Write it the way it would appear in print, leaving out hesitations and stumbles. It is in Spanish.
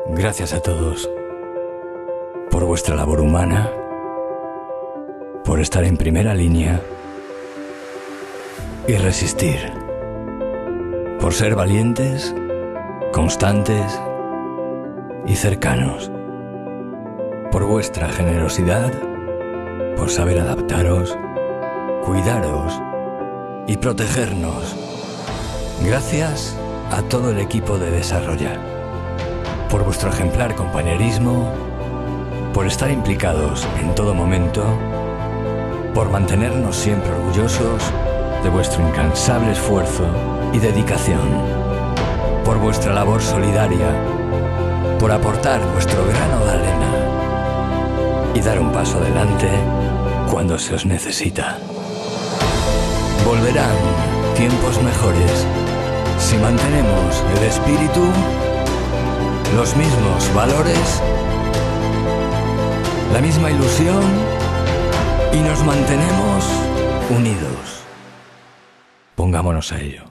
Gracias a todos por vuestra labor humana, por estar en primera línea y resistir, por ser valientes, constantes y cercanos, por vuestra generosidad, por saber adaptaros, cuidaros y protegernos. Gracias a todo el equipo de Desarrolla, por vuestro ejemplar compañerismo, por estar implicados en todo momento, por mantenernos siempre orgullosos de vuestro incansable esfuerzo y dedicación, por vuestra labor solidaria, por aportar vuestro grano de arena y dar un paso adelante cuando se os necesita. Volverán tiempos mejores si mantenemos el espíritu, los mismos valores, la misma ilusión y nos mantenemos unidos. Pongámonos a ello.